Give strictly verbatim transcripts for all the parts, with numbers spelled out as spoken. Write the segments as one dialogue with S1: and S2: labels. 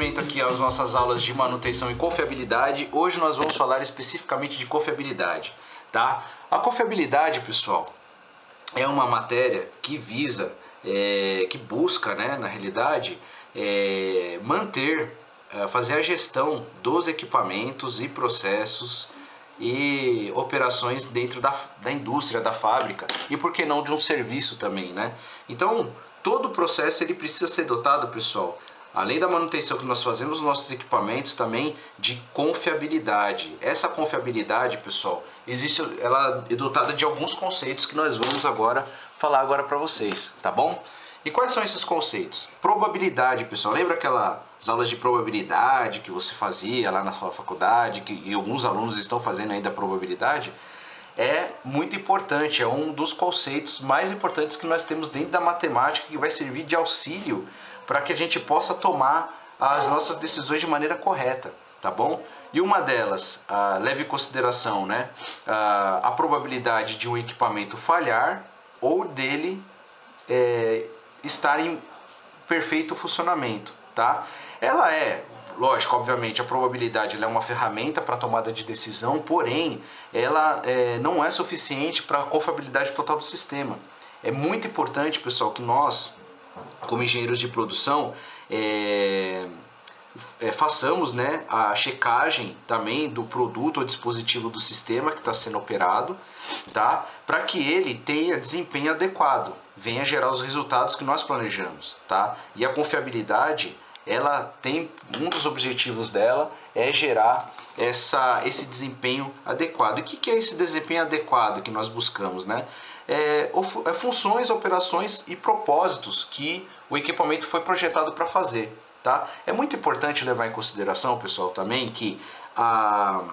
S1: seguimento aqui às nossas aulas de manutenção e confiabilidade. Hoje nós vamos falar especificamente de confiabilidade, tá? A confiabilidade, pessoal, é uma matéria que visa, é, que busca, né, na realidade, é, manter, é, fazer a gestão dos equipamentos e processos e operações dentro da, da indústria, da fábrica e, por que não, de um serviço também, né? Então, todo o processo ele precisa ser dotado, pessoal, além da manutenção que nós fazemos nos nossos equipamentos, também de confiabilidade. Essa confiabilidade, pessoal, existe, ela é dotada de alguns conceitos que nós vamos agora falar agora para vocês, tá bom? E quais são esses conceitos? Probabilidade, pessoal. Lembra aquelas aulas de probabilidade que você fazia lá na sua faculdade, que e alguns alunos estão fazendo ainda a probabilidade? É muito importante, é um dos conceitos mais importantes que nós temos dentro da matemática, que vai servir de auxílio para que a gente possa tomar as nossas decisões de maneira correta, tá bom? E uma delas, ah, leve em consideração, né, ah, a probabilidade de um equipamento falhar ou dele é, estar em perfeito funcionamento, tá? Ela é, lógico, obviamente, a probabilidade ela é uma ferramenta para tomada de decisão, porém, ela é, não é suficiente para a confiabilidade total do sistema. É muito importante, pessoal, que nós, como engenheiros de produção, é, é, façamos, né, a checagem também do produto ou dispositivo do sistema que está sendo operado, tá? Para que ele tenha desempenho adequado, venha gerar os resultados que nós planejamos, tá? E a confiabilidade, ela tem, um dos objetivos dela é gerar essa, esse desempenho adequado. E o que, que é esse desempenho adequado que nós buscamos, né? É, é funções, operações e propósitos que o equipamento foi projetado para fazer, tá? É muito importante levar em consideração, pessoal, também que a...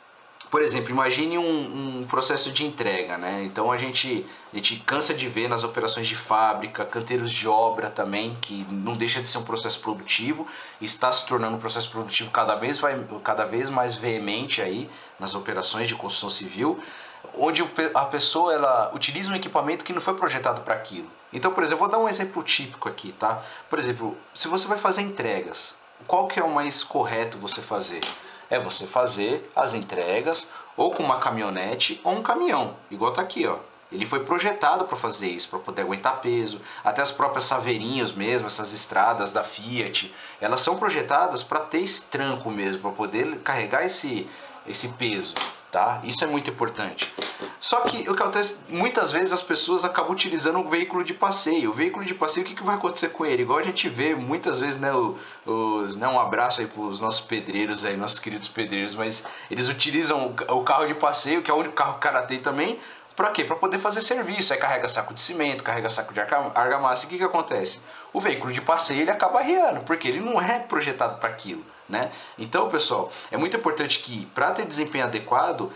S1: Por exemplo, imagine um, um processo de entrega, né? Então a gente, a gente cansa de ver nas operações de fábrica, canteiros de obra também, que não deixa de ser um processo produtivo, está se tornando um processo produtivo cada vez, vai, cada vez mais veemente aí nas operações de construção civil, onde a pessoa ela utiliza um equipamento que não foi projetado para aquilo. Então, por exemplo, vou dar um exemplo típico aqui, tá? Por exemplo, se você vai fazer entregas, qual que é o mais correto você fazer? É você fazer as entregas ou com uma caminhonete ou um caminhão, igual tá aqui, ó. Ele foi projetado para fazer isso, para poder aguentar peso. Até as próprias saveirinhas mesmo, essas estradas da Fiat, elas são projetadas para ter esse tranco mesmo, para poder carregar esse, esse peso, tá? Isso é muito importante. Só que o que acontece, muitas vezes as pessoas acabam utilizando um veículo de passeio. O veículo de passeio, o que, que vai acontecer com ele? Igual a gente vê muitas vezes, né, os, né um abraço aí para os nossos pedreiros, aí, nossos queridos pedreiros, mas eles utilizam o carro de passeio, que é o único carro que o cara tem também, para quê? Para poder fazer serviço. Aí carrega saco de cimento, carrega saco de argamassa. E o que, que acontece? O veículo de passeio ele acaba arriando, porque ele não é projetado para aquilo, né? Então, pessoal, é muito importante que, para ter desempenho adequado,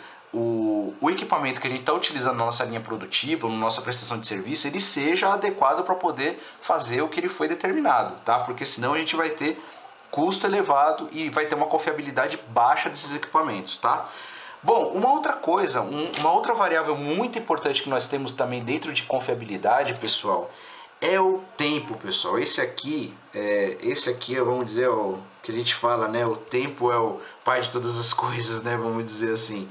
S1: O, o equipamento que a gente está utilizando na nossa linha produtiva, na nossa prestação de serviço, ele seja adequado para poder fazer o que ele foi determinado, tá? Porque senão a gente vai ter custo elevado e vai ter uma confiabilidade baixa desses equipamentos, tá? Bom, uma outra coisa, um, uma outra variável muito importante que nós temos também dentro de confiabilidade, pessoal, é o tempo, pessoal. Esse aqui, é, esse aqui, vamos dizer, o que a gente fala, né? O tempo é o pai de todas as coisas, né? Vamos dizer assim.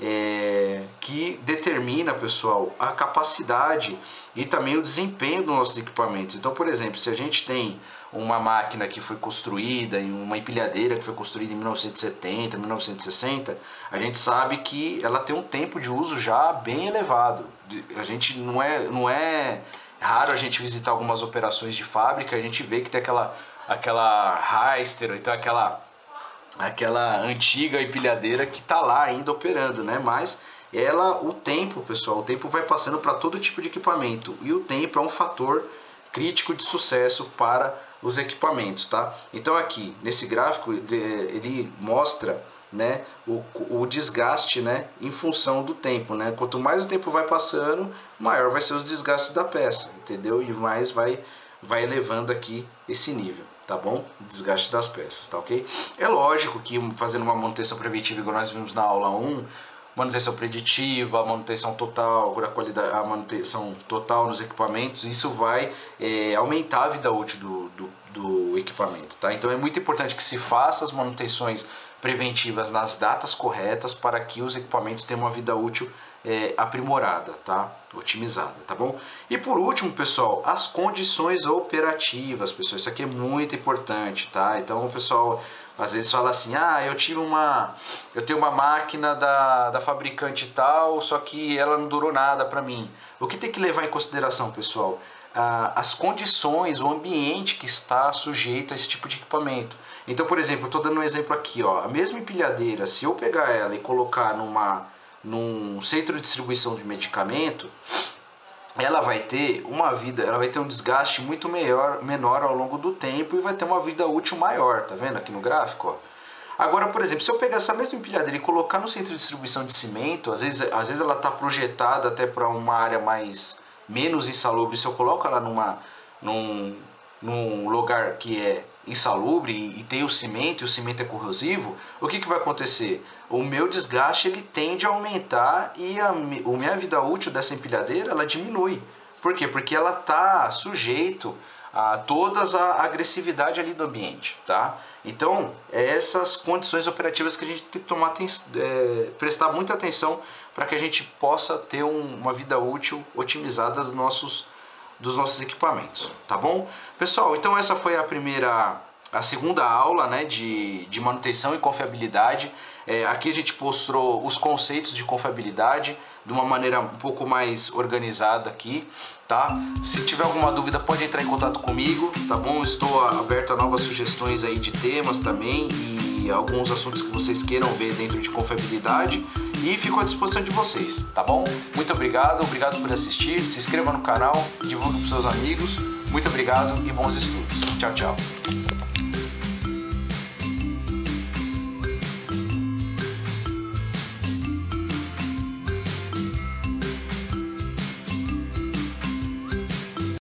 S1: É, que determina, pessoal, a capacidade e também o desempenho dos nossos equipamentos. Então, por exemplo, se a gente tem uma máquina que foi construída, uma empilhadeira que foi construída em mil novecentos e setenta, mil novecentos e sessenta, a gente sabe que ela tem um tempo de uso já bem elevado. A gente não é, não é raro a gente visitar algumas operações de fábrica, a gente vê que tem aquela, aquela Hyster, então aquela aquela antiga empilhadeira que está lá ainda operando, né? Mas ela, o tempo, pessoal, o tempo vai passando para todo tipo de equipamento e o tempo é um fator crítico de sucesso para os equipamentos, tá? Então aqui nesse gráfico ele mostra, né, o, o desgaste, né, em função do tempo, né? Quanto mais o tempo vai passando, maior vai ser os desgastes da peça, entendeu? E mais vai vai elevando aqui esse nível, tá bom? Desgaste das peças, tá ok? É lógico que fazendo uma manutenção preventiva, igual nós vimos na aula um, manutenção preditiva, a manutenção total, a qualidade, a manutenção total nos equipamentos, isso vai é, aumentar a vida útil do, do, do equipamento, tá? Então é muito importante que se faça as manutenções preventivas nas datas corretas para que os equipamentos tenham uma vida útil é, aprimorada, tá? Otimizada, tá bom? E por último, pessoal, as condições operativas, pessoal, isso aqui é muito importante, tá? Então o pessoal às vezes fala assim, ah, eu tive uma, eu tenho uma máquina da, da fabricante tal, só que ela não durou nada para mim. O que tem que levar em consideração, pessoal? Ah, as condições, o ambiente que está sujeito a esse tipo de equipamento. Então, por exemplo, eu estou dando um exemplo aqui, ó, a mesma empilhadeira, se eu pegar ela e colocar numa, num centro de distribuição de medicamento, ela vai ter uma vida, ela vai ter um desgaste muito maior, menor ao longo do tempo e vai ter uma vida útil maior, tá vendo aqui no gráfico, ó? Agora, por exemplo, se eu pegar essa mesma empilhadeira e colocar no centro de distribuição de cimento, às vezes, às vezes ela está projetada até para uma área mais menos insalubre, se eu coloco ela numa, num, num lugar que é insalubre e, e tem o cimento, e o cimento é corrosivo, o que, que vai acontecer? O meu desgaste ele tende a aumentar e a, a minha vida útil dessa empilhadeira ela diminui. Por quê? Porque ela está sujeito a todas a agressividade ali do ambiente, tá? Então, é essas condições operativas que a gente tem que tomar, é, prestar muita atenção para que a gente possa ter um, uma vida útil otimizada dos nossos, dos nossos equipamentos, tá bom? Pessoal, então essa foi a primeira, a segunda aula, né, de, de manutenção e confiabilidade. É, aqui a gente mostrou os conceitos de confiabilidade de uma maneira um pouco mais organizada aqui, tá? Se tiver alguma dúvida pode entrar em contato comigo, tá bom? Estou aberto a novas sugestões aí de temas também e alguns assuntos que vocês queiram ver dentro de confiabilidade e fico à disposição de vocês, tá bom? Muito obrigado, obrigado por assistir, se inscreva no canal, divulgue para seus amigos, muito obrigado e bons estudos. Tchau, tchau.